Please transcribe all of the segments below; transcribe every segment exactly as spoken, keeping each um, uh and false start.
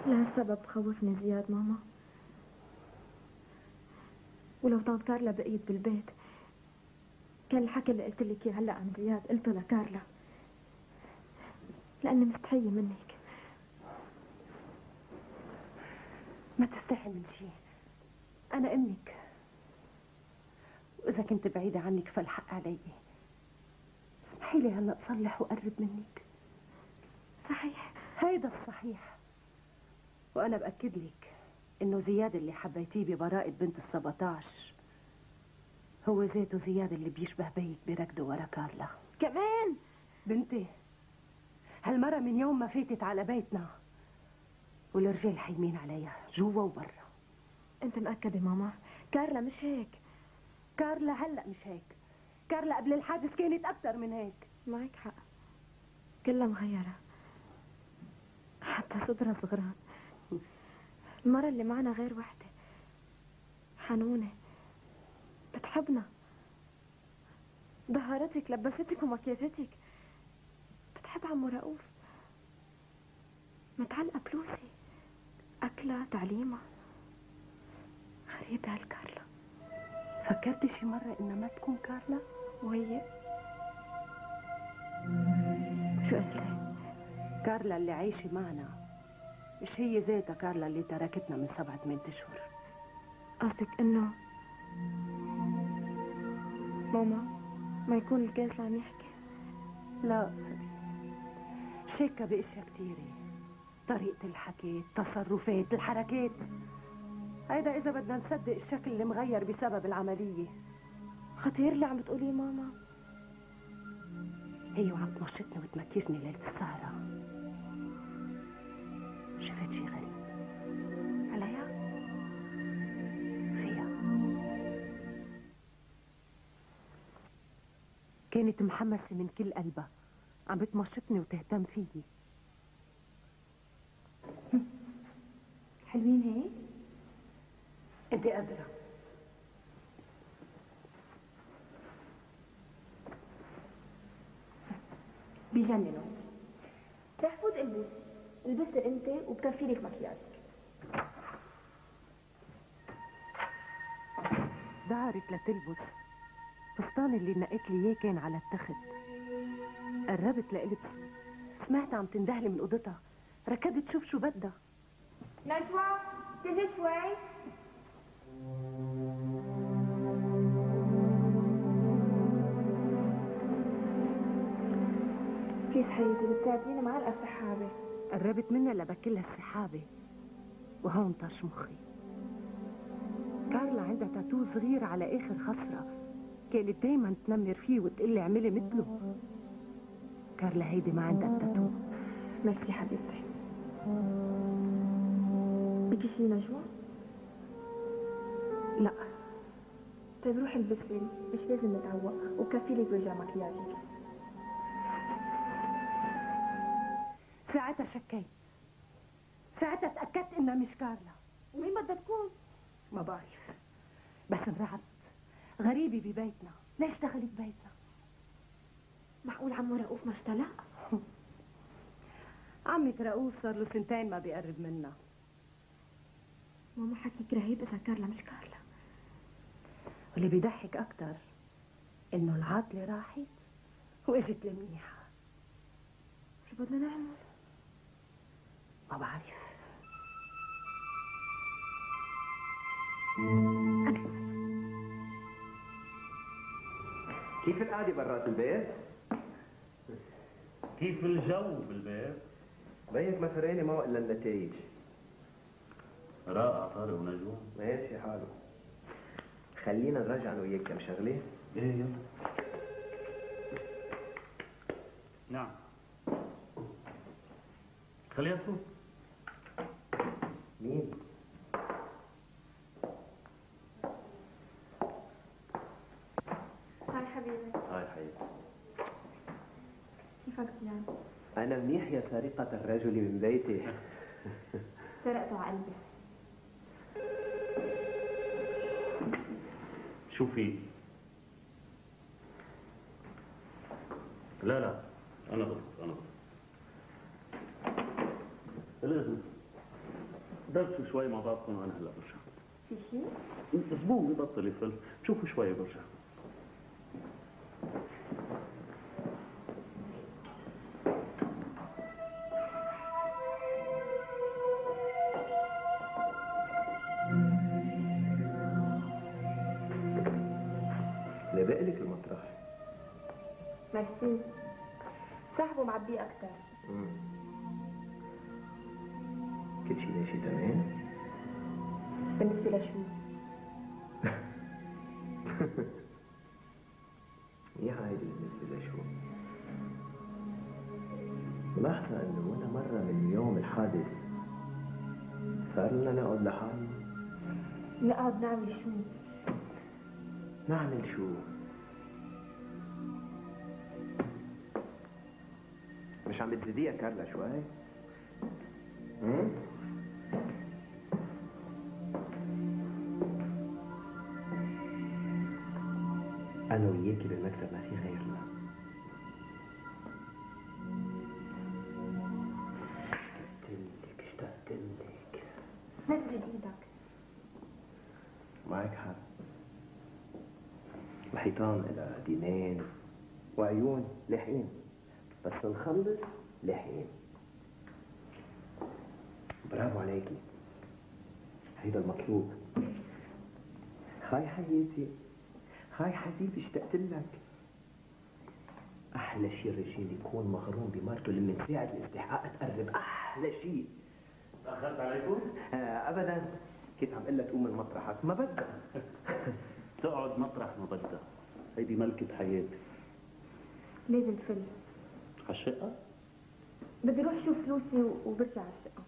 لهالسبب خوفني زياد ماما. ولو طنط كارلا بقيت بالبيت كان الحكي اللي قلت لك اياه هلا عن زياد قلته لكارلا، لاني مستحيه منك. ما تستحي من شيء، انا امك، واذا كنت بعيده عنك فالحق علي. اسمحي لي هلا اصلح وقرب منك. صحيح، هيدا الصحيح. وانا باكد لك انه زياد اللي حبيتيه ببراءة بنت السبعتاش هو ذاته زياد اللي بيشبه بيك بركضه ورا كارلا. كمان بنتي، هالمرة من يوم ما فاتت على بيتنا والرجال حيمين عليها جوا وبرا. انت مأكدة ماما؟ كارلا مش هيك. كارلا هلأ مش هيك، كارلا قبل الحادث كانت أكتر من هيك. معك حق، كلها مغيرة، حتى صدرها صغران. المرة اللي معنا غير وحدة، حنونة، بتحبنا، ظهرتك، لبستك ومكياجتك، بتحب عمو رؤوف، متعلقة بلوسي، أكلها، تعليمها. غريبة هالكارلا. فكرتي شي مرة إنها ما تكون كارلا؟ وهي شو قلتي؟ كارلا اللي عايشة معنا مش هي ذاتها كارلا اللي تركتنا من سبعة ثمان أشهر. قصدك إنه ماما ما يكون الكاس عم يحكي؟ لا اقصدي، شاكة باشياء كتيرة، طريقة الحكي، التصرفات، الحركات. هيدا إذا بدنا نصدق الشكل اللي مغير بسبب العملية. خطير اللي عم بتقوليه ماما. هي وعم تنشطني وتمكيجني ليلة السهرة شفت شي غريب عليها؟ فيها كانت محمسة من كل قلبها، عم بتمشطني وتهتم فيي. حلوين هيك؟ انت قادرة. بيجننوا. رح فوت البس، البسي انت وبكفي لك مكياجك. دعرت لتلبس فستان اللي نقيت لي اياه كان على التخت. قربت لقلبس، سمعت عم تندهلي من اوضتها، ركضت تشوف شو بدها. نجوى تجي شوي. كيف حياتي بتساعديني معلقة السحابة؟ قربت منها لبكلها السحابة وهون طش مخي. كارلا عندها تاتو صغير على اخر خصرة، كانت دايما تنمر فيه وتقلي اعملي مثله. كارلا هيدي ما عندها التاتو. ميرسي حبيبتي. بدك شي نجوى؟ لا. طيب روحي البسي، مش لازم نتعوق، وكفي لك وجه مكياجك. ساعتها شكيت، ساعتها تأكدت انها مش كارلا. ومين بدها تكون؟ ما بعرف، بس انرعبت. غريبة ببيتنا، ليش دخلت بيتنا؟ معقول عمو رؤوف ما اشتلق؟ عمك رؤوف صار له سنتين ما بيقرب منا. ماما حكيك رهيب اذا كارلا مش كارلا. واللي بيضحك اكتر انه العاطلة راحت واجت المنيحة. شو بدنا نعمل؟ ما بعرف. كيف القعدة برات البيت؟ كيف الجو بالبيت؟ بيك ما فرقني معه الا النتائج. رائع طارق ونجوى. ماشي حاله. خلينا نرجع انا وياك كم شغله. ايه يلا. نعم. خليها تفوت. مين؟ هاي حبيبي. هاي حبيبي. كيفك زيان؟ أنا منيح يا سرقة الرجل من بيتي. سرقته على قلبي. شو في؟ لا لا أنا غلط أنا غلط. الإذن. دردشوا شوي مع بعضكم وانا هلا برجع. في شيء؟ زبون ببطل يفل، بشوفوا شوي برجع. لبق لك المطرح. ميرسي. صاحبه معبيه اكثر. مم. كل شيء ماشي تمام؟ بالنسبه لشو؟ يا عادي بالنسبة لشو؟ ملاحظة انه ولا مرة من يوم الحادث صار لنا نقعد لحالنا؟ نقعد نعمل شو؟ نعمل شو؟ مش عم بتزيديها كارلا شوي؟ امم؟ أنا وياكي بالمكتب ما في غيرنا. اشتقت لك اشتقت لك. نزل ايدك. معك حق. الحيطان إلها دينين وعيون لحين، بس نخلص لحين. برافو عليكي، هيدا المطلوب. هاي حياتي، هاي حبيبي اشتقت لك. أحلى شيء الرجال يكون مغروم بمرته اللي من ساعة الاستحقاق تقرب، أحلى شيء. تأخرت عليكم؟ آه أبدا، كنت عم قلها تقوم من مطرحك، ما بدها. تقعد مطرح ما بدها، هيدي ملكة حياتي. لازم تفل. عالشقة؟ بدي روح شوف فلوسي وبرجع على الشقه.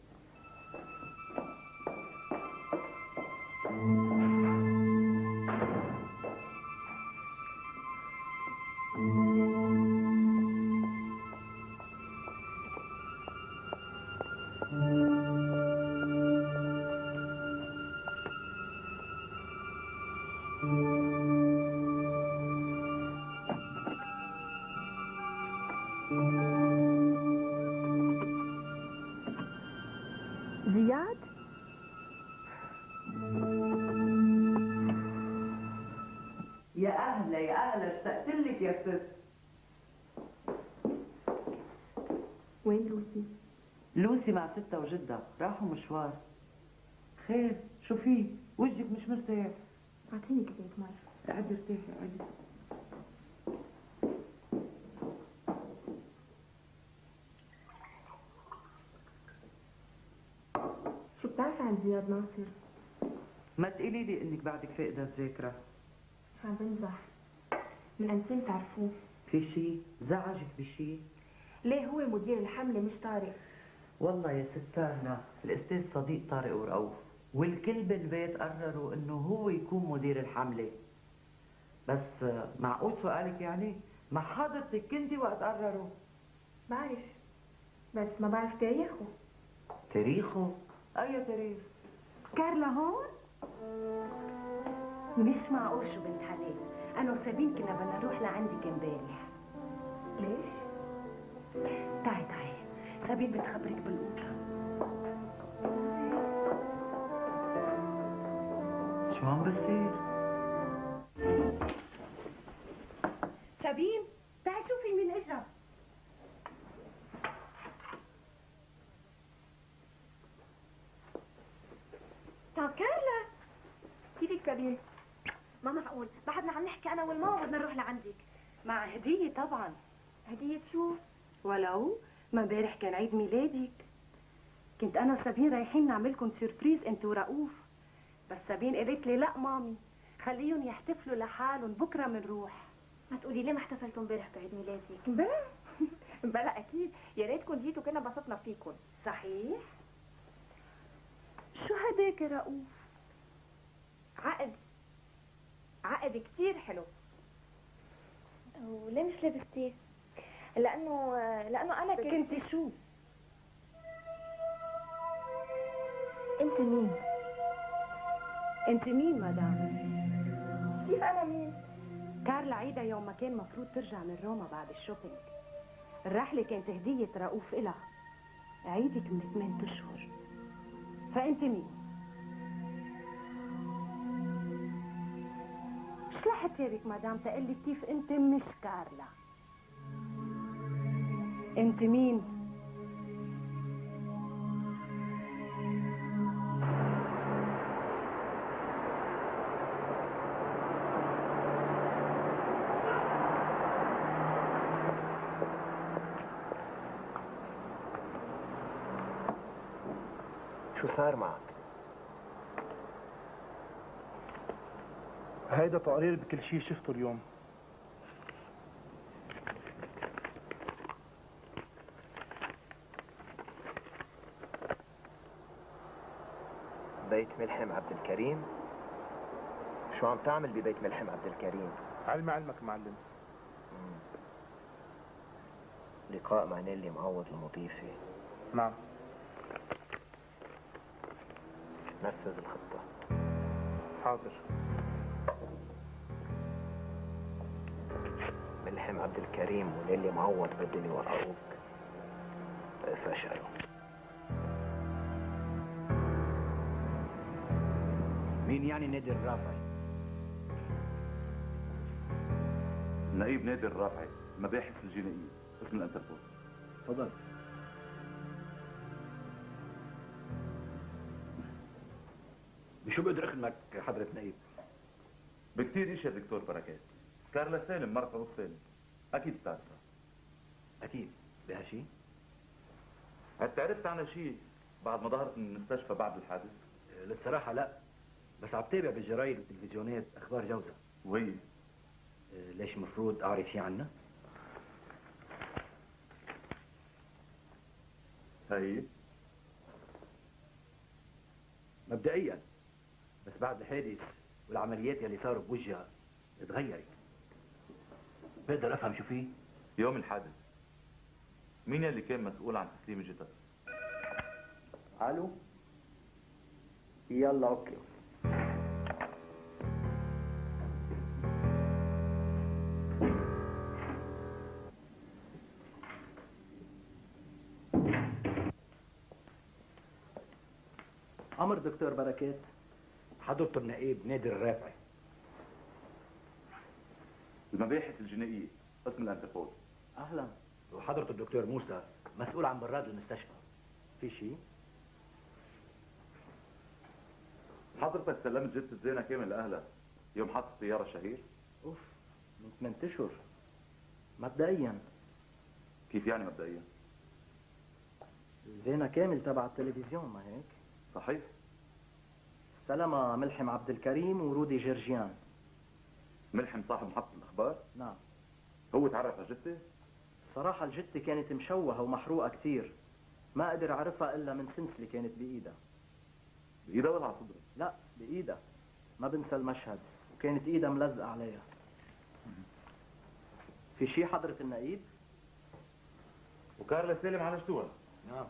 زياد؟ يا أهلا يا أهلا، اشتقت لك يا ست. وين لوسي؟ لوسي مع ستها وجدها، راحوا مشوار. خير، شو في؟ وجهك مش مرتاح. اعطيني كوبايه مي. قعدي ارتاحي قعدي. شو بتعرفي عن زياد ناصر؟ ما تقولي لي انك بعدك فاقدة الذاكرة. مش عم بمزح. من امتى بتعرفوه؟ في شي؟ زعجك بشي؟ ليه هو مدير الحمله مش طارق؟ والله يا ستارنا الاستاذ صديق طارق ورؤوف، والكل بالبيت قرروا انه هو يكون مدير الحملة. بس معقول سؤالك يعني؟ مع حضرتك كنتي وقت قرروا؟ بعرف، بس ما بعرف تاريخه. تاريخه؟ أي تاريخ؟ كارلا هون؟ مش معقول شو بنت حلال، انا وسابين كنا بدنا نروح لعندك امبارح. ليش؟ تعي تعي، سابين بتخبرك بالأوضة. شو عم بصير؟ سابين تعي شوفي مين اجا. طب كارلا، كيفك سابين؟ ما معقول، بعدنا عم نحكي انا والماما بدنا نروح لعندك. مع هدية طبعا. هدية شو؟ ولو ما امبارح كان عيد ميلادك، كنت انا وسابين رايحين نعملكم سيربريز انت ورؤوف، بس سابين قالت لي لا مامي خليهم يحتفلوا لحالهم، بكره منروح. ما تقولي ليه ما احتفلتوا امبارح بعيد ميلادك؟ بلا بلا اكيد، يا ريتكم جيتوا كنا انبسطنا فيكم. صحيح؟ شو هداك يا رؤوف؟ عقد عقد كتير حلو. وليه مش لابستيه؟ لانه لانه انا كنت كنت شو؟ انت مين؟ انت مين مدام؟ كيف انا مين؟ كارلا عيدة يوم ما كان مفروض ترجع من روما بعد الشوبينج. الرحلة كانت هدية رؤوف إلها، عيدك من ثمان أشهر، فانت مين؟ شلحتي بك مدام تقلي كيف انت مش كارلا؟ انت مين؟ شو صار معك؟ هيدا تقرير بكل شيء شفته اليوم. بيت ملحم عبد الكريم؟ شو عم تعمل ببيت ملحم عبد الكريم؟ علم علمك معلم. مم. لقاء مع نيلي معوض المضيفة. نعم. نفذ الخطة. حاضر. ملحم عبد الكريم ونيلي معوض بدهم يوقعوك. فشلوا. مين يعني نادر الرافعي؟ النقيب نادر الرافعي، المباحث الجنائية، اسم الانتربول. تفضل. بشو بقدر اخدمك حضرة نقيب؟ بكتير اشياء دكتور بركات. كارلا سالم مرت رؤوف سالم، اكيد بتعرفها. اكيد، بها شيء؟ هل تعرفت عنها شيء بعد ما ظهرت من المستشفى بعد الحادث؟ أه، للصراحة لا، بس عم تابع بالجرايد والتلفزيونات اخبار جوزها. وهي؟ أه، ليش مفروض اعرف شيء عنها؟ هي مبدئيا، بس بعد الحادث والعمليات يلي صاروا بوجهها تغيرت. بقدر افهم شو فيه؟ يوم الحادث مين اللي كان مسؤول عن تسليم الجثث؟ الو. يلا اوكي. امر دكتور بركات. حضرته النقيب نادر الرافعي. المباحث الجنائية، اسم الانتربول. اهلا. وحضرة الدكتور موسى مسؤول عن براد المستشفى. في شيء؟ حضرتك سلمت جثة زينة كامل لأهلها يوم حادث الطيارة الشهير؟ اوف، من ثمان اشهر. مبدئيا. كيف يعني مبدئيا؟ زينة كامل تبع التلفزيون، ما هيك؟ صحيح. استلمها ملحم عبد الكريم ورودي جرجيان. ملحم صاحب محطة الأخبار؟ نعم. هو تعرف على الجثة؟ الصراحة الجثة كانت مشوهة ومحروقة كتير. ما قدر أعرفها إلا من سلسلة كانت بإيدها. بإيدها ولا على صدرها؟ لا، بإيدها. ما بنسى المشهد، وكانت إيدها ملزقة عليها. في شي حضرة النقيب؟ وكارلا سالم عالجتوها؟ نعم.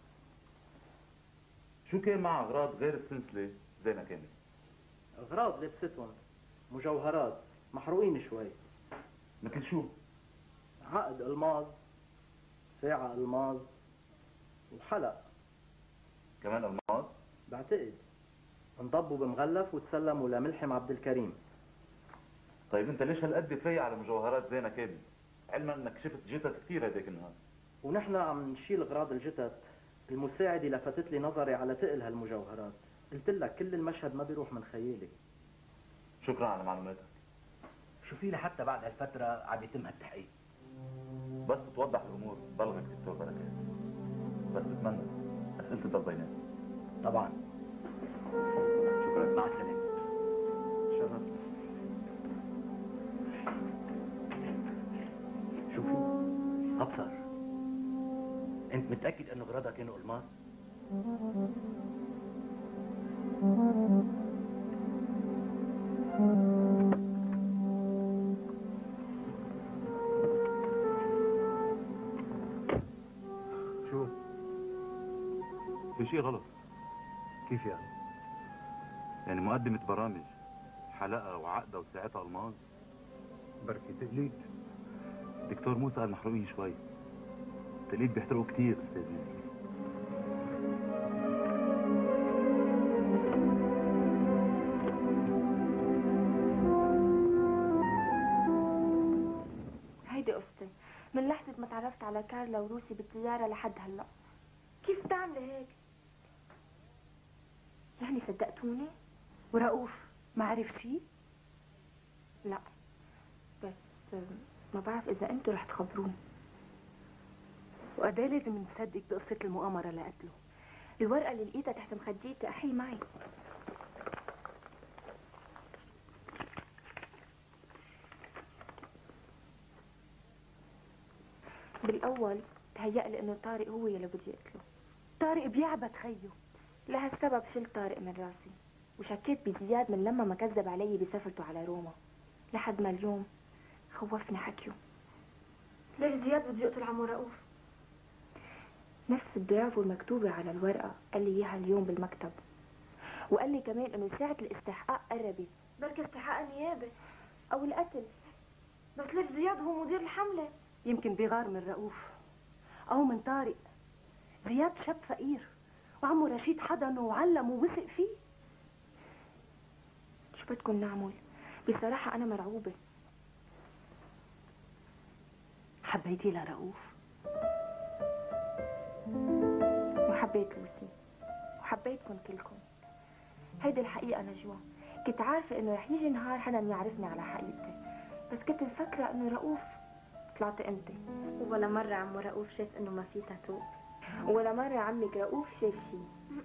شو كان معها أغراض غير السلسلة زينة كامل؟ أغراض لبستهم، مجوهرات، محروقين شوي. مثل شو؟ عقد ألماظ، ساعة ألماظ، وحلق. كمان ألماس؟ بعتقد. انضبوا بمغلف وتسلموا لملحم عبد الكريم. طيب انت ليش هالقد فايق على مجوهرات زينة كامل؟ علما انك شفت جثث كثير هداك النهار. ونحن عم نشيل اغراض الجثث، المساعدة لفتت لي نظري على تقل هالمجوهرات. قلت لك كل المشهد ما بيروح من خيالي. شكرا على معلوماتك. شو في لحتى بعد هالفترة عم يتم هالتحقيق؟ بس بتوضح الامور بلغك دكتور بركات. بس بتمنى اسئلتي تضل بيناتنا. طبعا. شكرا. مع السلامة. شرفت. شوفي، أبصر، أنت متأكد إنه أغراضها كانوا ألماس؟ شو؟ في شيء غلط. كيف يعني؟ يعني مقدمة برامج حلقة وعقدة وساعتها ألماظ؟ بركي تقليد. دكتور موسى قال محروقين شوي. التقليد بيحترقوا كثير استاذ. تعرفت على كارلا وروسي بالطيارة لحد هلا. كيف بتعملي هيك؟ يعني صدقتوني؟ ورؤوف ما عرف شيء؟ لا، بس ما بعرف إذا أنتوا رح تخبروني. وقديه لازم نصدق بقصة المؤامرة لقتله؟ الورقة اللي لقيتها تحت مخديتي أحي معي. بالأول تهيألي إنه طارق هو يلي بده يقتله. طارق بيعبد خيه. لهالسبب شلت طارق من راسي وشكيت بزياد من لما ما كذب علي بسفرته على روما، لحد ما اليوم خوفني حكيه. ليش زياد بده يقتل عمو رؤوف؟ نفس البرافو المكتوبة على الورقة قال لي إياها اليوم بالمكتب، وقال لي كمان إنه ساعة الاستحقاق قربت. بركي استحقاق النيابة أو القتل. بس ليش زياد هو مدير الحملة؟ يمكن بيغار من رؤوف أو من طارق. زياد شاب فقير وعمو رشيد حضنه وعلمه ووثق فيه. شو بدكم نعمل؟ بصراحة أنا مرعوبة. حبيتي لرؤوف؟ وحبيت لوسي وحبيتكم كلكم. هيدي الحقيقة نجوى. كنت عارفة إنه رح يجي نهار حدا يعرفني على حقيقتي، بس كنت مفكرة إنه رؤوف طلعت أنت. ولا مرة عمو رؤوف شاف إنه ما في تاتو، ولا مرة عمك رؤوف شاف شي.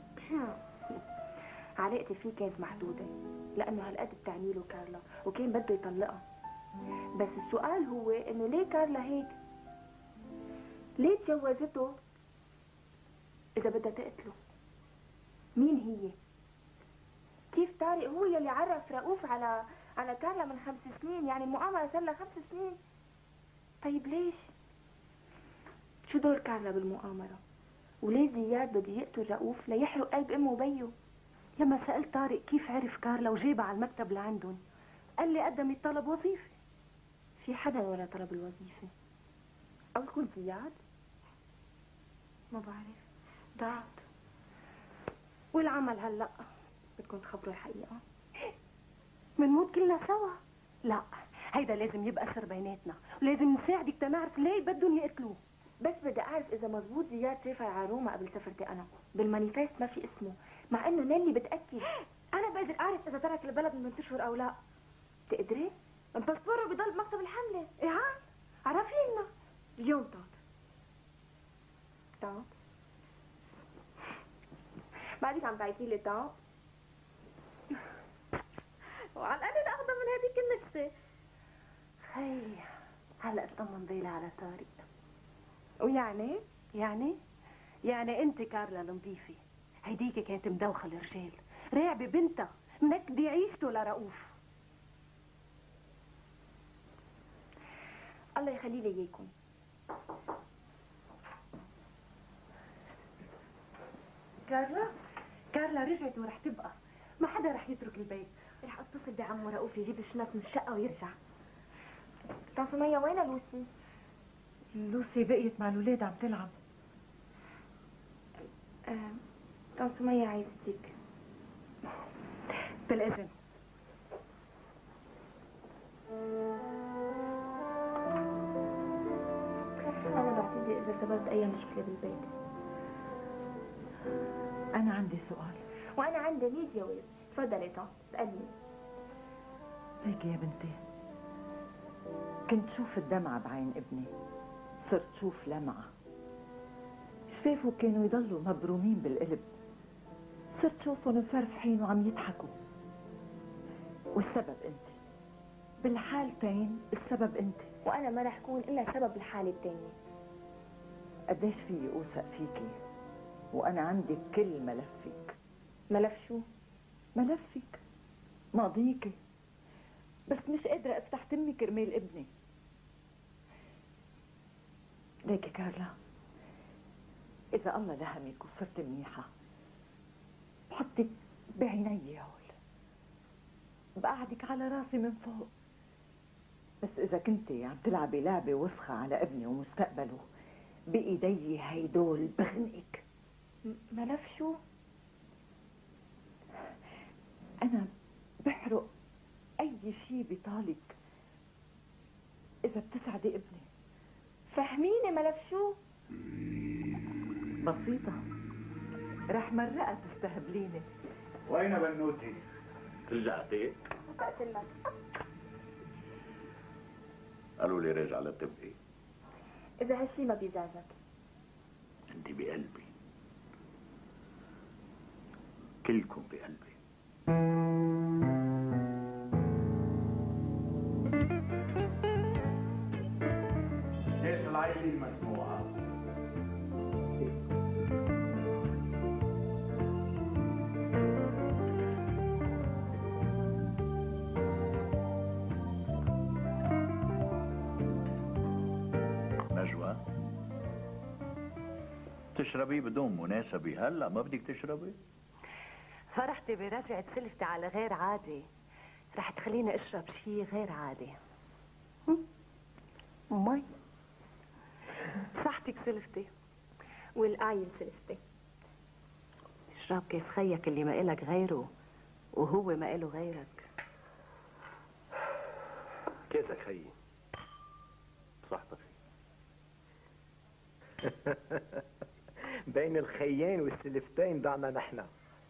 علاقتي فيه كانت محدودة لأنه هالقد بتعني له كارلا وكان بده يطلقها. بس السؤال هو إنه ليه كارلا هيك؟ ليه تجوزته إذا بدها تقتله؟ مين هي؟ كيف طارق هو يلي عرف رؤوف على على كارلا من خمس سنين؟ يعني المؤامرة صار لها خمس سنين. طيب ليش؟ شو دور كارلا بالمؤامرة؟ وليه زياد بده يقتل رؤوف ليحرق قلب امه وبيه؟ لما سألت طارق كيف عرف كارلا وجايبها على المكتب لعندهم، قال لي قدمت طلب وظيفة. في حدا ورا طلب الوظيفة؟ أو يكون زياد؟ ما بعرف، ضاعت. والعمل هلأ؟ بدكم تخبروا الحقيقة؟ منموت كلنا سوا؟ لا، هيدا لازم يبقى سر بيناتنا، ولازم نساعدك تنعرف ليه بدهم يقتلوه. بس بدي أعرف إذا مزبوط زياد سافر على روما قبل سفرتي أنا. بالمانيفيست ما في اسمه، مع إنه نيلي بتأكد. أنا بقدر أعرف إذا ترك البلد من أشهر أو لا. تقدري؟ باسبوره بضل بمكتب الحملة. إيه ها؟ عرفي لنا. اليوم طاط. طاط؟ بعدك عم تعيطي لي طاط؟ وعلى القليل أخذها من هذيك النشسة. خي هلا اطمن بالي على طارق. ويعني؟ يعني؟ يعني انت كارلا النظيفة هيديك كانت مدوخة الرجال، راعبة بنتها، منكدي عيشته لرؤوف. الله يخلي لي اياكم. كارلا؟ كارلا رجعت ورح تبقى، ما حدا رح يترك البيت. رح اتصل بعمو رؤوف يجيب الشنط من الشقة ويرجع. طب سمية وين لوسي؟ لوسي بقيت مع الولاد عم تلعب. آه، طب سمية عايزتك. بالإذن. أنا بعتذر إذا سببت أي مشكلة بالبيت. أنا عندي سؤال. وأنا عندي مية جواب. تفضلي طب اسألني. ليك يا بنتي، كنت شوف الدمعة بعين ابني، صرت شوف لمعة. شفافه كانوا يضلوا مبرومين بالقلب، صرت شوفهم مفرفحين وعم يضحكوا. والسبب انت، بالحالتين السبب انت. وأنا ما رح كون إلا سبب الحالة التانية. قديش فيي أوثق فيكي وأنا عندي كل ملفك. ملف شو؟ ملفك، ماضيكي، بس مش قادرة أفتح تمي كرمال ابني. ليكي كارلا، إذا الله لهمك وصرت منيحة بحطك بعيني هول، بقعدك على راسي من فوق. بس إذا كنتي عم تلعبي لعبة وسخة على ابني ومستقبله، بإيدي هيدول بخنقك. ملف شو؟ أنا بحرق أي شي بطالك إذا بتسعدي ابني. فهميني ملف شو؟ بسيطة، رح مرقها تستهبليني. وين بنوتي؟ رجعتي؟ قلت لك قالوا لي راجعة لتبقي. إذا هالشي ما بيزعجك. انت بقلبي، كلكم بقلبي. ليش العيلين مجموعة؟ نجوى، تشربي بدون مناسبة هلا ما بدك تشربي؟ فرحتي برجعة سلفتي على غير عادي، رح تخليني اشرب شي غير عادي. هم؟ مي بصحتك سلفتي. والقايل سلفتي. اشرب كيس خيك اللي ما إلك غيره وهو ما إله غيرك. كيسك خيي. بصحتك. بين الخيين والسلفتين ضعنا نحن.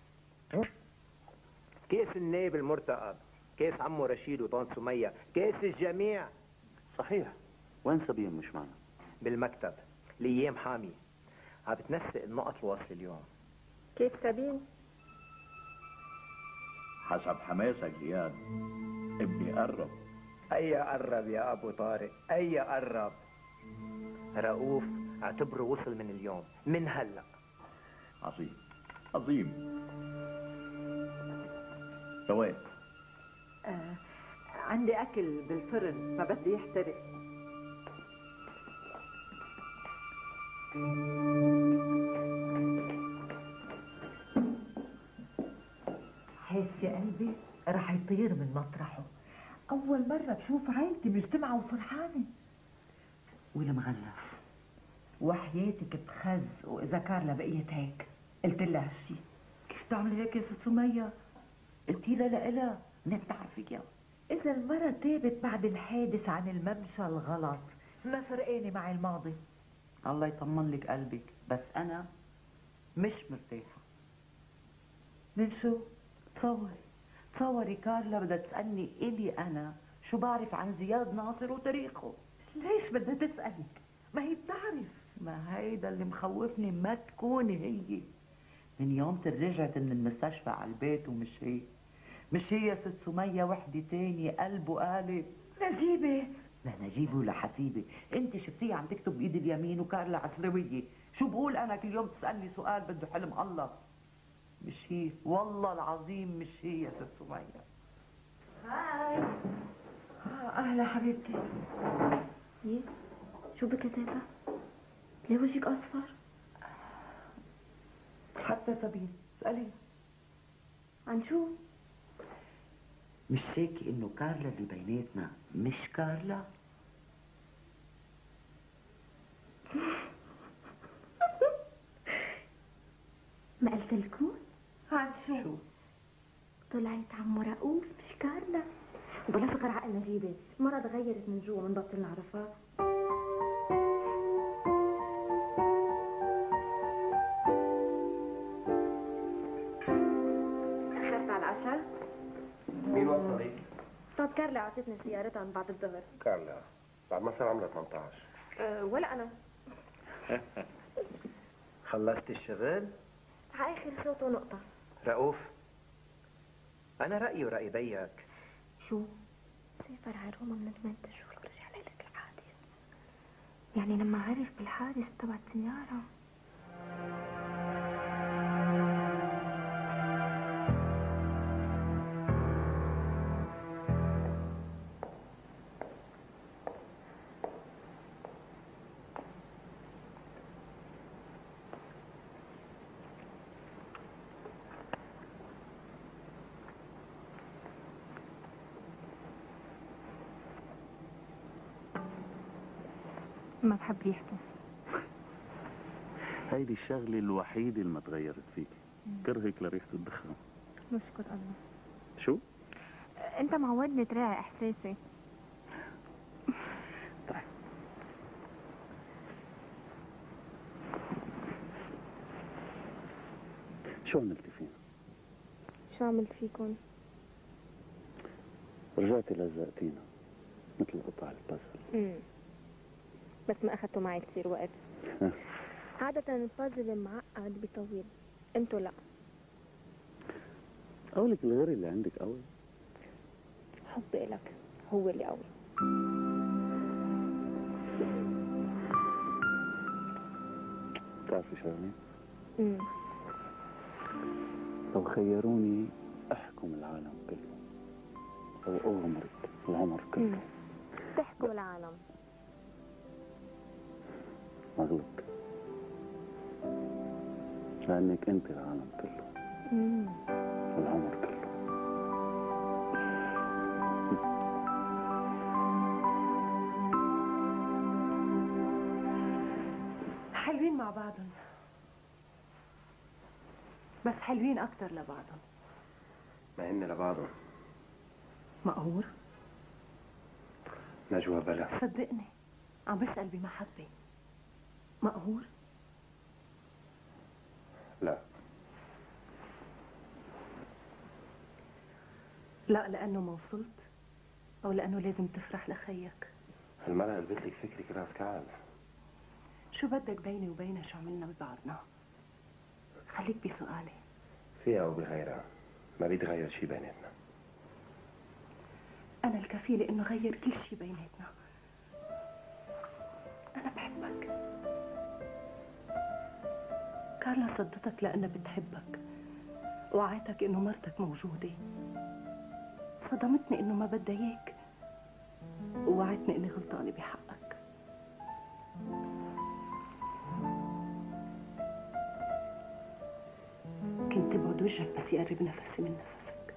كيس النايب المرتقب، كيس عمو رشيد وطن سمية، كيس الجميع. صحيح، وين سبيل مش معنا؟ بالمكتب، لأيام حامي. عم بتنسق النقط الواصلة اليوم. كيف سبيل؟ حسب حماسك زياد، ابني قرب. أي قرب يا أبو طارق، أي قرب. رؤوف اعتبره وصل من اليوم، من هلأ. عظيم عظيم. لوين؟ آه عندي أكل بالفرن ما بدي يحترق. حس يا قلبي رح يطير من مطرحه. أول مرة بشوف عيلتي مجتمعة وفرحانة. والمغلف وحياتك بخز، وإذا كارلا بقيت هيك قلت لها هالشي. كيف تعملي هيك يا ست سمية؟ قلتي لها لإلها انك تعرفي يا إذا المرة تابت بعد الحادث عن الممشى الغلط ما فرقاني مع الماضي. الله يطمن لك قلبك، بس أنا مش مرتاحة. من شو؟ تصوري تصوري كارلا بدها تسألني إلي أنا شو بعرف عن زياد ناصر وتاريخه. ليش بدها تسألك؟ ما هي بتعرف. ما هيدا اللي مخوفني ما تكوني هي. من يوم رجعت من المستشفى على البيت ومش هي مش هي ست سمية وحدة تانية قلب وقالب. نجيبة. لا نجيبة ولا حسيبة، انت شفتيها عم تكتب بايد اليمين وكارلا عسروية. شو بقول انا كل يوم تسألني سؤال بده حلم الله. مش هي والله العظيم، مش هي يا ست سمية. هاي. آه اهلا حبيبتي. ايه شو بكى تيتا؟ ليه وجهك اصفر؟ حتى سبيل اسألي عن شو؟ مش شاكي انه كارلا اللي بيناتنا مش كارلا؟ ما قلت لكم؟ عن شو؟ شو؟ طلعت عمو رؤوف مش كارلا. بلا فخر عقل نجيبة، المرة تغيرت من جوا من بطل نعرفها. تأخرت على العشاء؟ مين وصلك؟ طب كارلا عطتني سيارتها من بعد الظهر. كارلا، بعد ما صار عمرها ثمانية عشر. أه ولا أنا. خلصت الشغل؟ على آخر صوت ونقطة. رؤوف، أنا رأيي ورأي بيك. شو؟ سافر على روما من ثمانية أشهر ورجع ليلة الحادث. يعني لما عرف بالحادث تبع السيارة. ما بحب ريحته. هيدي الشغلة الوحيدة اللي ما تغيرت فيك، كرهك لريحة الدخان. نشكر الله. شو؟ انت معودني تراعي احساسي. طيب شو عملتي فينا؟ شو عملت فيكن؟ رجعتي لزقتينا مثل قطع البازل. امم بس ما اخذتوا معي كثير وقت. عادة البازل معقد بيطول، انتوا لا. قولك الغير اللي عندك قوي. حبي إلك هو اللي قوي. بتعرفي شغلة؟ امم لو خيروني احكم العالم كله او اغمر العمر كله. تحكم العالم. مغلوب، لانك انت العالم كله. امم والعمر كله. حلوين مع بعضهم، بس حلوين اكتر لبعضهم. ما هن لبعضهم. مقهور؟ نجوى بلا. صدقني عم بسأل بمحبة. مقهور؟ لا. لا لأنه ما وصلت، أو لأنه لازم تفرح لخيك؟ المرأة قلبت لك فكرك راس كعب. شو بدك بيني وبينها شو عملنا ببعضنا؟ خليك بسؤالي. فيها أو بغيرها ما بيتغير شي بيناتنا. أنا الكفيلة إنه غير كل شي بيناتنا. أنا بحبك. كارلا صدتك لأنها بتحبك، وعيتك إنه مرتك موجودة. صدمتني إنه ما بدها إياك، ووعدتني إني غلطانة بحقك. كنت تبعد وجهك بس يقرب نفسي من نفسك.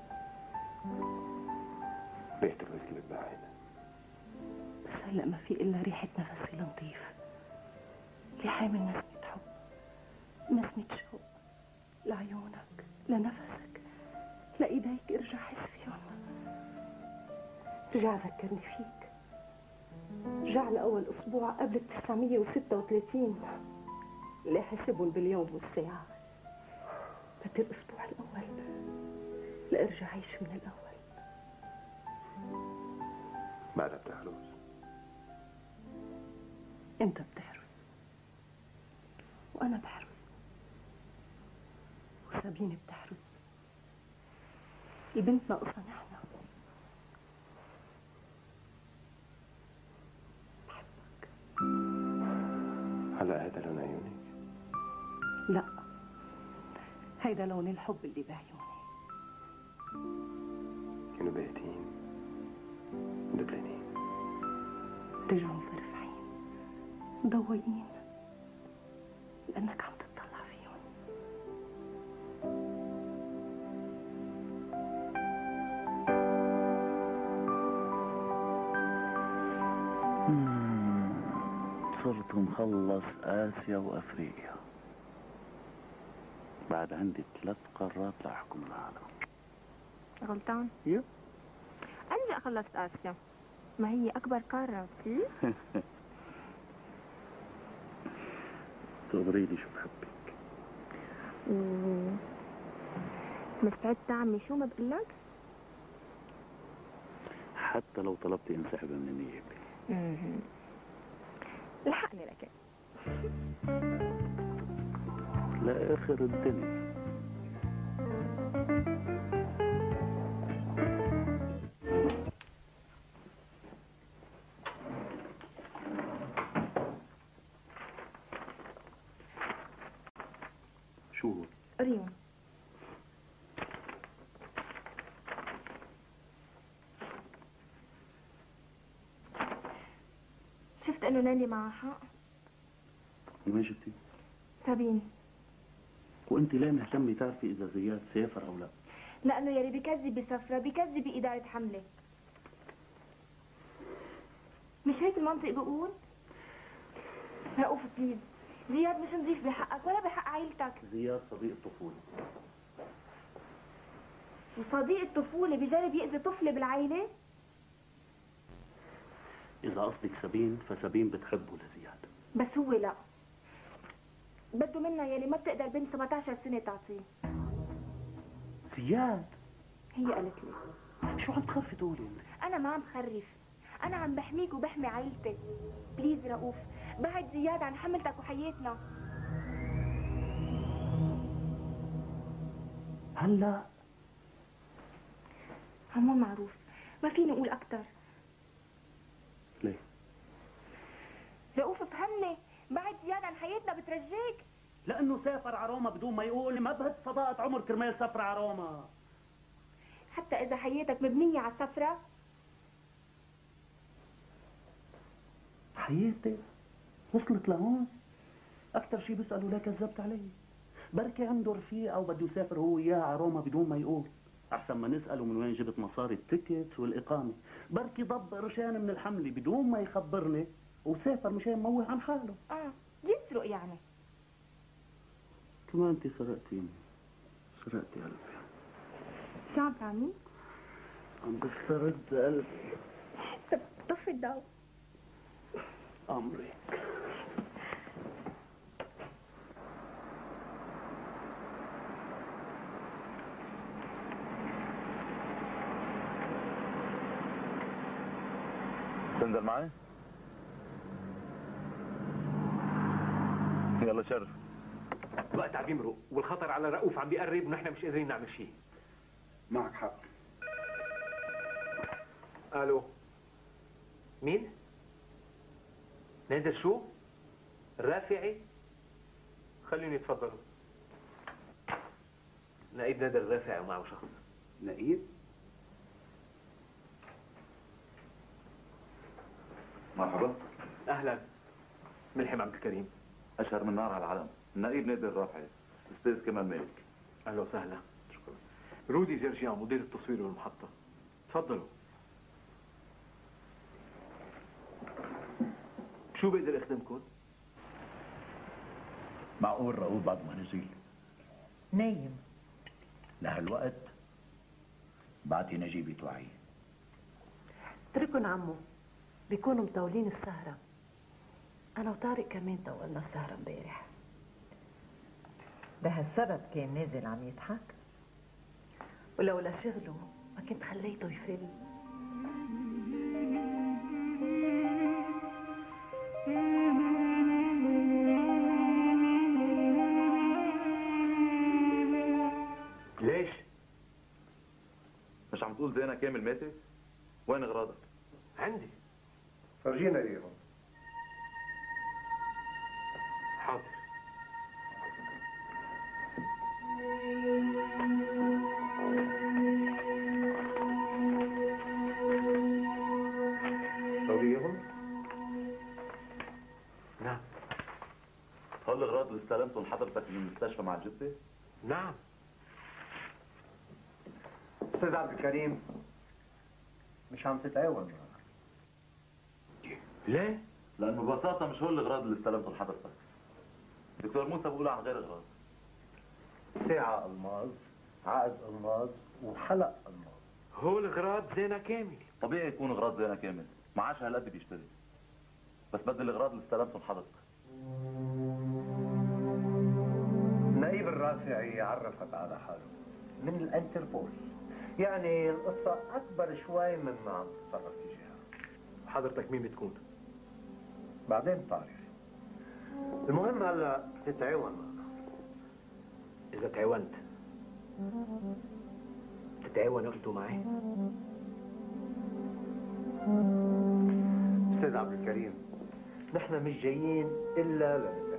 ريحة الويسكي بتبعد، بس هلأ ما في إلا ريحة نفسي لنظيف اللي حامل نسمة حب، نسمة شوق لعيونك، لنفسك، لإيديك. ارجع حس فيهم، رجع ذكرني فيك، رجع لأول أسبوع قبل التسعمية وستة وثلاثين اللي حسبهم باليوم والساعة. بدي الأسبوع الأول لأرجع عيش من الأول. بعدها بتحرس. أنت بتحرس وأنا بحرس وسابين بتحرس. البنت ناقصة نحن. بحبك. هلا هذا لون عيونك؟ لا، هيدا لون الحب اللي بعيوني. كانوا باهتين دبلانين، رجعوا فرفعين مضويين لأنك عم تطلع فيهم. صرت مخلص آسيا وأفريقيا. بعد عندي ثلاث قارات لأحكم العالم. غلطان. يب. أنجأ خلصت آسيا، ما هي أكبر قارة كثير. تقدري لي شو بحبك. و مستعد تعملي شو ما بقلك؟ حتى لو طلبتي انسحب من النيابة. اها لحقني لك لآخر الدنيا. شو هو؟ ريون. شفت انه نالي معها حق. من وين جبتي؟ سابين. وانت ليه مهتمة تعرفي اذا زياد سافر او لا؟ لانه يلي بكذب بسفرة بكذب بإدارة حملة. مش هيك المنطق بقول؟ رؤوف بليز، زياد مش نظيف بحقك ولا بحق عائلتك. زياد صديق طفولة. وصديق الطفولة بجرب يأذي طفلة بالعائلة؟ إذا قصدك سابين فسابين بتحبه لزياد. بس هو لا. بده منها يلي ما بتقدر بنت سبعطعش سنة تعطيه. زياد؟ هي قالت لي. شو عم تخرفي تقولي انت؟ أنا ما عم خرف، أنا عم بحميك وبحمي عائلتك. بليز رؤوف، بعد زياد عن حملتك وحياتنا. هلا عمول معروف، ما فيني أقول أكتر. ليه؟ رؤوف افهمني، بعد زياد عن حياتنا بترجيك. لانه سافر على روما بدون ما يقول. ما بهد صداقة عمر كرمال سفر على روما. حتى إذا حياتك مبنية على السفرة. حياتي وصلت لهون؟ أكثر شيء بيسألوا ليه كذبت علي. بركي عنده رفيق أو بده يسافر هو وياه على روما بدون ما يقول. أحسن ما نسأله من وين جبت مصاري التيكت والإقامة. بركي ضب قرشان من الحملة بدون ما يخبرني وسافر مشان يموه عن حاله. اه يسرق يعني. كمان انت سرقتيني، سرقتي قلبي. شو عم تعمل؟ عم بسترد قلبي. طب طفي الضوء. أمرك. تنزل معي؟ يلا شرف. الوقت عم يمرق والخطر على رؤوف عم بيقرب ونحن مش قادرين نعمل شيء. معك حق. الو، مين؟ نادر شو؟ الرافعي؟ خليني يتفضلوا. نائب نادر الرافعي ومعه شخص. نائب؟ مرحبا. اهلا. ملحم عبد الكريم. اشهر من نار على العلم، النائب نادر الرافعي، استاذ كمال مالك. اهلا وسهلا. شكرا. رودي جرجيان مدير التصوير والمحطة. تفضلوا. شو بقدر اخدمكم؟ معقول رؤوف بعد ما نزل؟ نايم. لهالوقت بعتي نجيبي توعي. اتركن عمو، بيكونوا مطولين السهرة. أنا وطارق كمان طولنا السهرة امبارح. بهالسبب كان نازل عم يضحك؟ ولولا شغله ما كنت خليته يفل. ليش؟ مش عم تقول زينة كامل ماتت؟ وين اغراضك؟ عندي. فرجينا اياهم. حاضر. توريهم؟ نعم. هول الاغراض اللي استلمتهم حضرتك من المستشفى مع الجثة؟ نعم. استاذ عبد الكريم، مش عم تتعاون معنا. ليه؟ لانه ببساطة مش هول الاغراض اللي استلمتهم حضرتك. دكتور موسى بيقول عن غير اغراض. ساعة الماظ، عقد الماظ، وحلق الماظ. هول اغراض زينة كامل. طبيعي يكون اغراض زينة كامل، معاش هالقد بيشتري. بس بدي الاغراض اللي استلمتهم حضرتك. النائب الرافعي عرفك على حاله من الانتربول. يعني القصة أكبر شوي من ما عم تتصرف تجاهها. حضرتك مين بتكون؟ بعدين بتعرف. المهم هلا تتعاون معنا. إذا تعاونت تتعاونوا أنتوا معي؟ أستاذ عبد الكريم، نحن مش جايين إلا لنتعاون.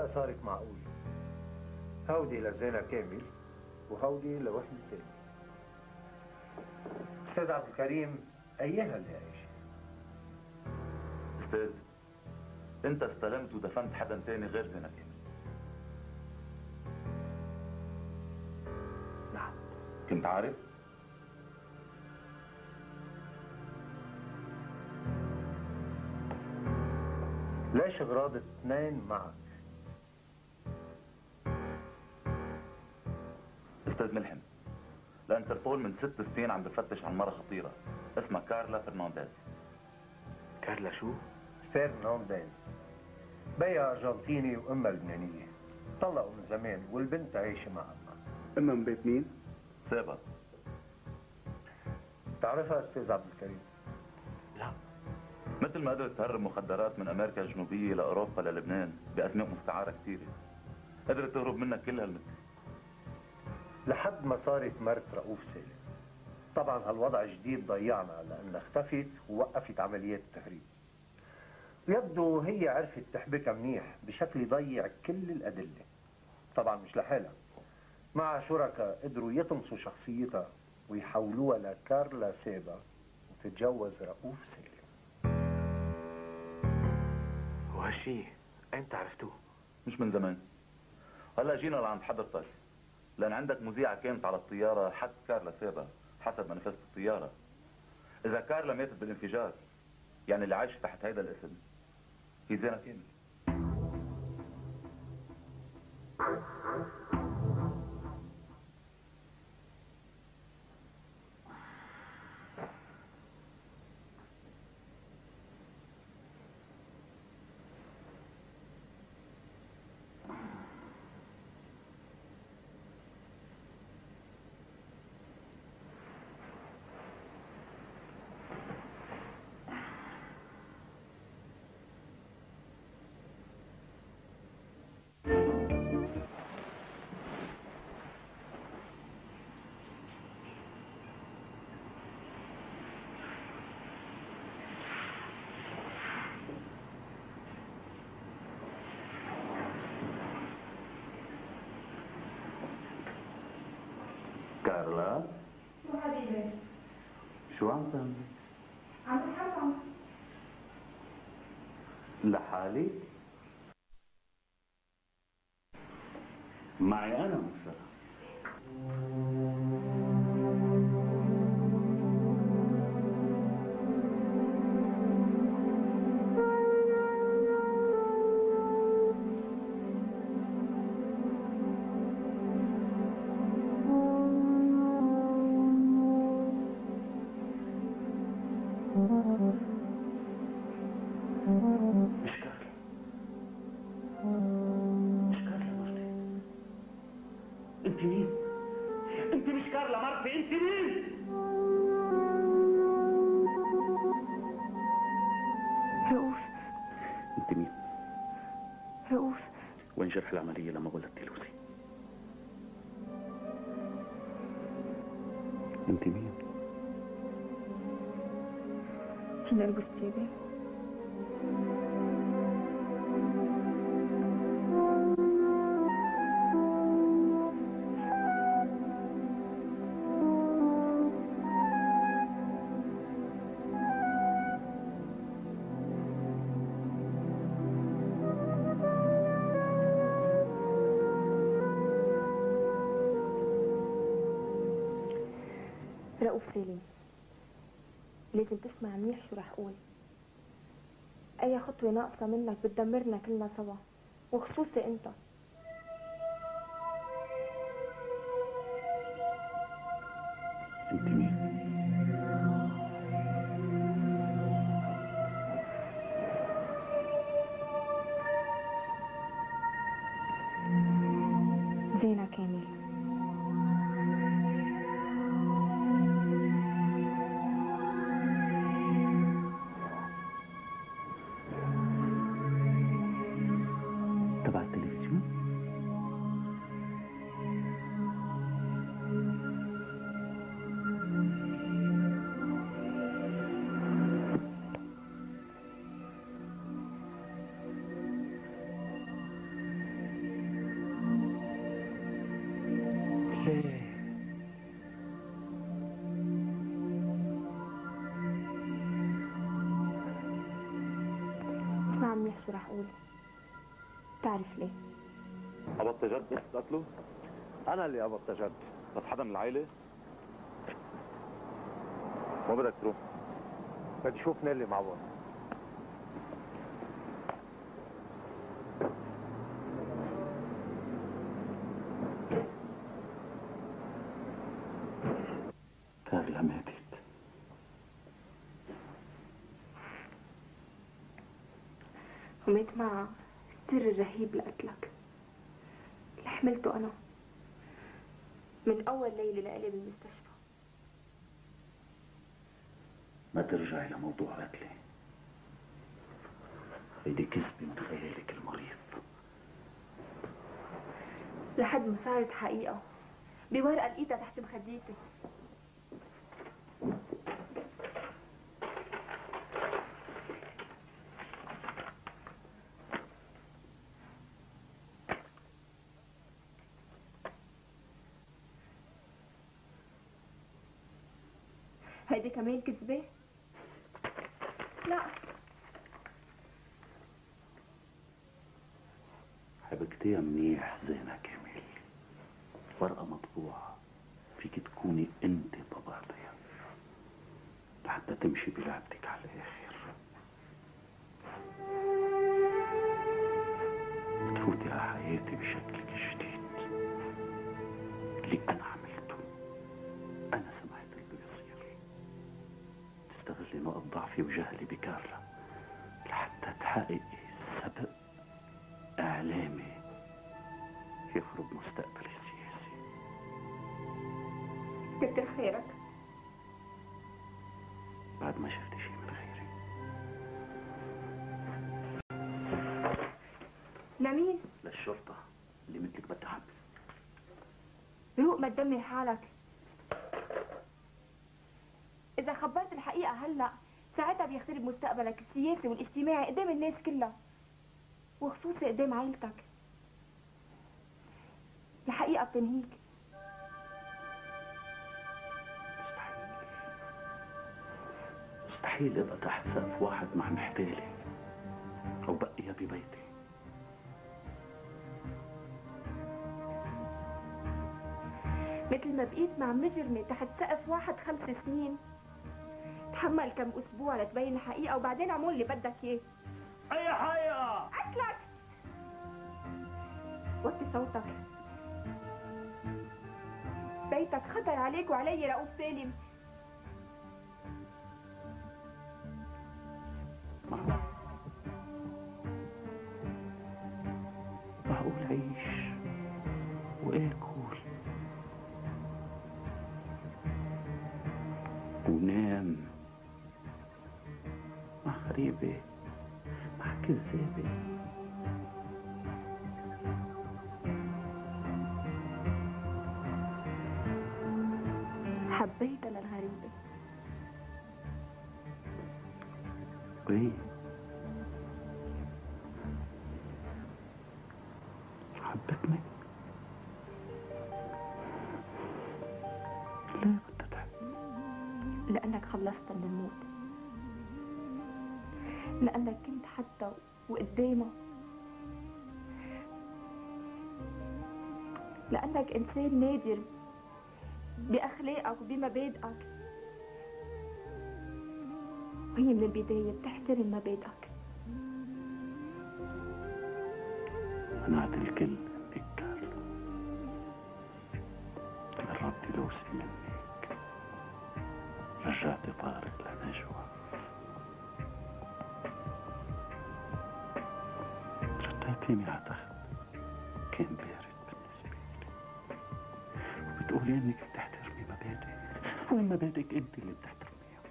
هلا صارت معقولة. هودي لزينة كامل وهودي لوحدة تانية. أستاذ عبد الكريم، أيها اللي عايشة؟ استاذ، انت استلمت ودفنت حدا تاني غير زينة كامل. نعم. كنت عارف؟ ليش اغراض اثنين معك؟ استاذ ملحم، الانتربول من ست سنين عم بفتش عن مرة خطيرة اسمها كارلا فرنانديز. كارلا شو؟ فرنانديز. بيها أرجنتيني وأمها لبنانية. طلقوا من زمان والبنت عايشة مع أمها. أمها من بيت مين؟ سابا. تعرفها أستاذ عبد الكريم؟ لا. مثل ما قدرت تهرب مخدرات من أمريكا الجنوبية لأوروبا للبنان بأسماء مستعارة كثيرة، قدرت تهرب منك كل هالمدة لحد ما صارت مرت رؤوف سالم. طبعا هالوضع جديد ضيعنا لأنها اختفت ووقفت عمليات التهريب. يبدو هي عرفت تحبكها منيح بشكل يضيع كل الأدلة. طبعا مش لحالها، مع شركاء قدروا يطمسوا شخصيتها ويحولوها لكارلا سابا وتتجوز رؤوف سالم. وهالشي امتى عرفتوه؟ مش من زمان. هلا جينا لعند حضرتك لأن عندك مذيعة كانت على الطيارة حد كارلا سابا حسب منفذة الطيارة. إذا كارلا ماتت بالانفجار يعني اللي عايشة تحت هيدا الاسم هي زينة كامل. كارلا، شو حبيبي؟ شو عم تعملي؟ عم بتحمم. لحالي؟ معي أنا مثلا. مش كارلا. مش كارلا مرتي. انت مين؟ انت مش كارلا مرتي، انت مين؟ رؤوف. انت مين؟ رؤوف. وين جرح العملية لما ولدتي لوسي؟ انت مين؟ فينا نلبس تيابي؟ رؤوف سالم، لازم تسمع منيح شو رح اقول. اي خطوة ناقصة منك بتدمرنا كلنا سوا، وخصوصي انت. انت مين؟ زينة كامل. تبع التلفزيون؟ اسمع منيح شو رح اقول. بتعرف ليه؟ قبضت جد بس تقتله؟ انا اللي قبضت جد. بس حدا من العائلة؟ ما بدك تروح؟ بدي اشوف نيلي معوض. كارلا ماتت. ومات معها السر الرهيب لقتلك اللي حملته أنا من أول ليلة لإلي بالمستشفى. ما ترجعي لموضوع قتلي، هيدي كذبة من خيالك المريض. لحد ما صارت حقيقة بورقة لقيتها تحت مخديتي. هيدي كمان كذبة؟ لا. حبكتيها منيح زينة كامل، ورقة مطبوعة فيك تكوني انت طبعتيها لحتى تمشي بلعبتك على الآخر. بتفوتي على حياتي بشكلك الجديد اللي أنا عملته، أنا سمحت له يصير. تستغلي نقط ضعفي وجهلي بكارلا لحتى تحققي سبق إعلامي يخرب مستقبلي السياسي. كتر خيرك. بعد ما شفت شيء من غيري. لمين؟ للشرطة اللي مثلك بدها حبس. روق ما تدمر حالك. إذا خبرت الحقيقة هلأ ساعتها بيخترب مستقبلك السياسي والاجتماعي قدام الناس كلها، وخصوصي قدام عائلتك. الحقيقة بتنهيك. مستحيل مستحيل ابقى تحت سقف واحد مع محتالي او بقيها ببيتي. مثل ما بقيت مع مجرمة تحت سقف واحد خمس سنين. تحمل كم اسبوع لتبين الحقيقة وبعدين اعمل اللي بدك اياه. اي حقيقة؟ قتلك. وطي صوتك. بيتك خطر عليك وعلي رؤوف سالم. معقول معقول عيش واكل ونام مع خريبة مع كذابة. حبيت انا الغريبة. وهي حبتني. ليه بدها تحب؟ لأنك خلصت من الموت. لأنك كنت حتى وقدامه. لأنك إنسان نادر بأخلاقك وبمبادئك، وهي من البداية بتحترم مبادئك. منعت الكل منك كارلا، قربتي لوسي منك، رجعتي طارق لنجوى، رديتيني على تخت كان بارد بالنسبة لي، وبتقولي انك بتحترمي مبادئي. وين مبادئك انت اللي بتحترميها؟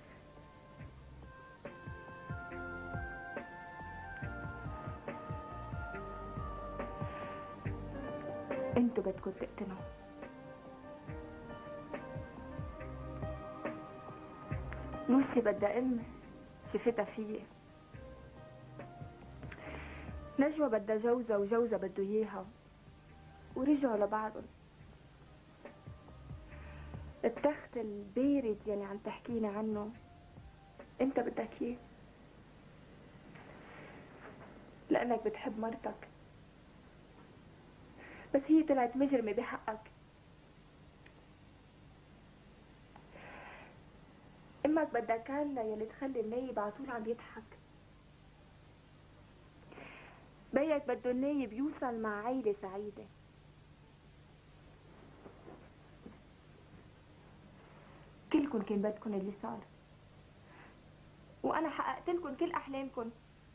انتوا بدكم تقتنعوا. لوسي بدها ام شفتها فيي. نجوى بدها جوزها وجوزها بده اياها، ورجعوا لبعضهم. التخت البارد يلي عم تحكينا عنه انت بدك اياه. لأنك بتحب مرتك، بس هي طلعت مجرمة بحقك. امك بدها كارلا يلي تخلي النايب على طول عم يضحك. بيك بده النايب يوصل مع عيلة سعيدة. كلكن كان بدكن اللي صار، وانا حققت لكم كل احلامكم.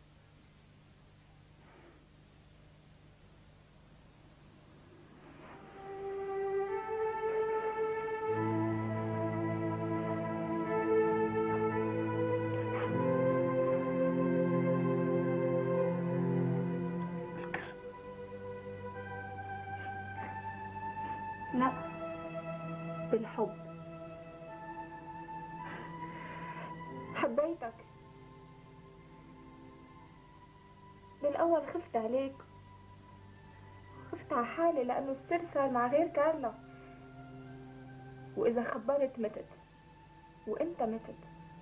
لا، بالحب. حبيتك. بالأول خفت عليك، خفت على حالي لأنه السر صار مع غير كارلا، وإذا خبرت متت وإنت متت.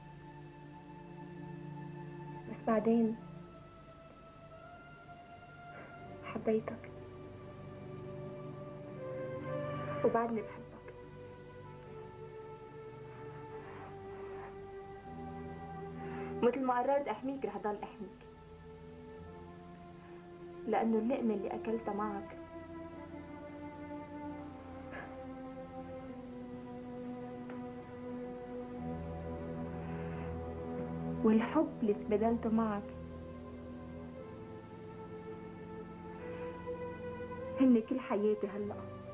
بس بعدين حبيتك وبعدني بحبك. مثل ما قررت احميك رح ضل احميك، لانه اللقمه اللي اكلتها معك والحب اللي تبادلته معك هن كل حياتي هلأ.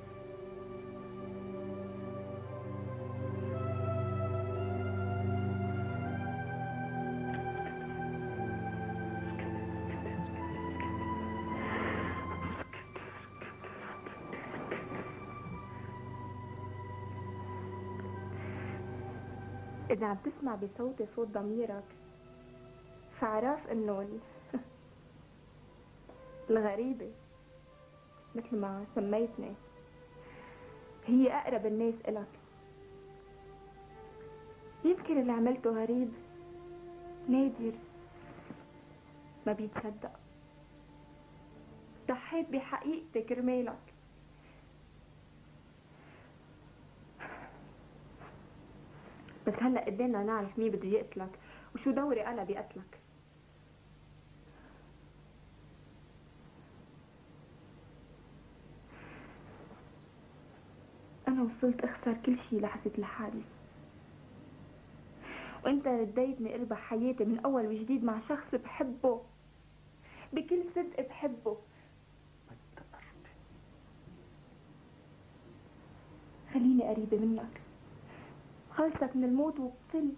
إذا عم تسمع بصوتي صوت ضميرك فاعرف إنه ال... الغريبة مثل ما سميتني هي أقرب الناس إلك. يمكن اللي عملته غريب، نادر، ما بيتصدق. ضحيت بحقيقتي كرمالك. بس هلا قدرنا نعرف مين بده يقتلك وشو دوري انا بقتلك. انا وصلت اخسر كل شي لحظة الحادث، وانت رديتني اربح حياتي من اول وجديد مع شخص بحبه، بكل صدق بحبه. خليني قريبة منك، خلصك من الموت وقتل.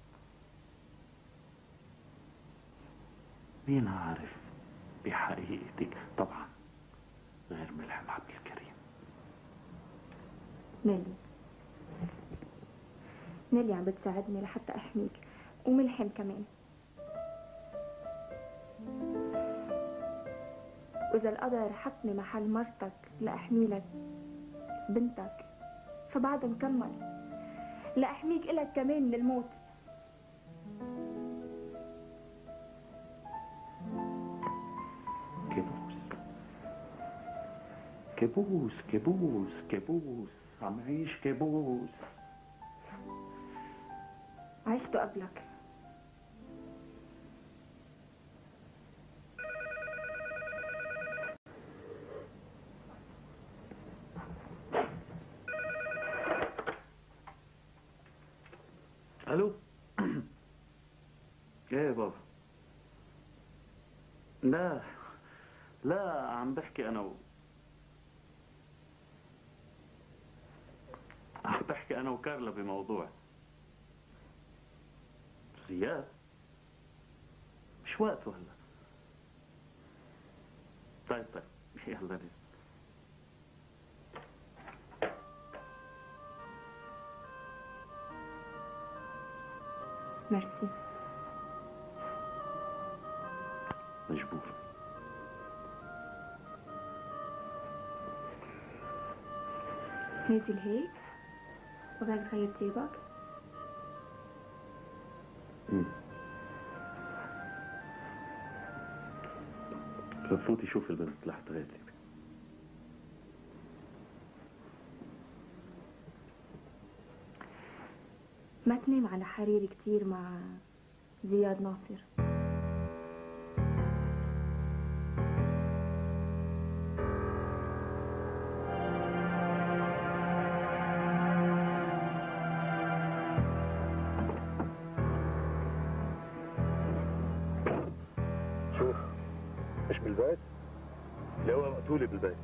مين عارف بحقيقتك؟ طبعا غير ملحم عبد الكريم. نيلي نيلي عم بتساعدني لحتى احميك، وملحم كمان. واذا القدر حطني محل مرتك لاحمي لك بنتك فبعده مكمل، لاحميك الك كمان من الموت. كابوس كابوس كابوس كابوس، عم عيش كابوس. عشته قبلك. الو. ايه بابا؟ لا لا، عم بحكي انا و... عم بحكي انا وكارلا بموضوع زياد. مش وقته هلا. طيب طيب يلا نزل. ميرسي. مجبور. نازل هيك؟ وبدك تغير تيابك؟ امم فوتي شوفي البنت لحتى غيتلك. ما تنام على حرير كتير مع زياد ناصر. شوف، مش بالبيت؟ لا هو مقتولة بالبيت.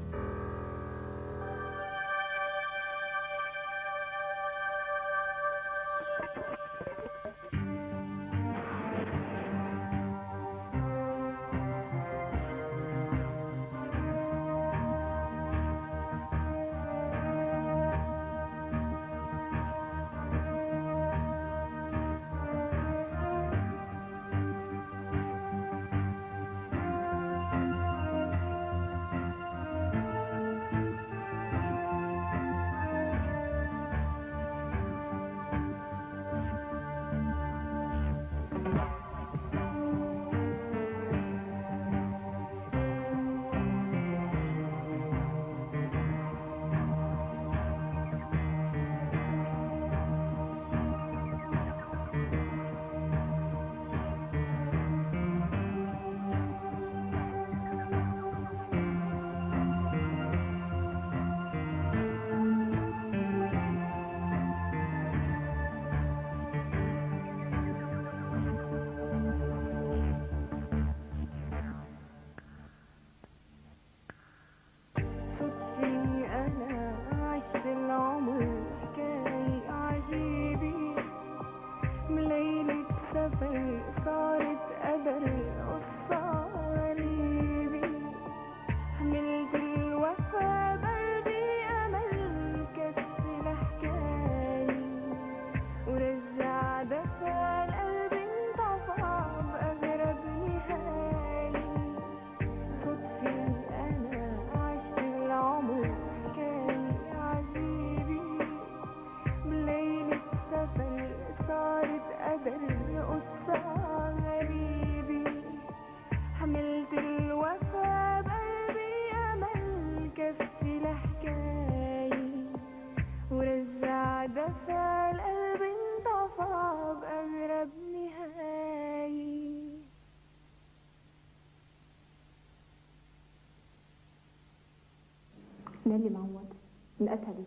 نالي معوض انقتلت.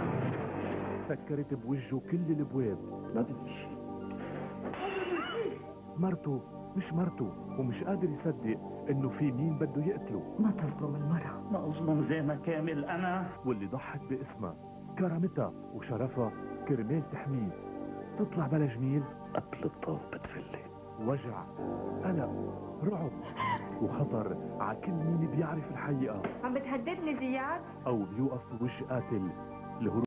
سكرت بوجهه كل الابواب. ما بدي شيء. مرته مش مرته، ومش قادر يصدق انه في مين بده يقتله. ما تظلم المرأة. ما اظلم زينة كامل انا. واللي ضحت باسمها، كرامتها وشرفها كرمال تحميه، تطلع بلا جميل. قبل الطوب بتفلي. وجع، قلق، رعب وخطر على كل مين بيعرف الحقيقة. عم بتهددني زياد؟ او بيوقف بوجه قاتل لهروب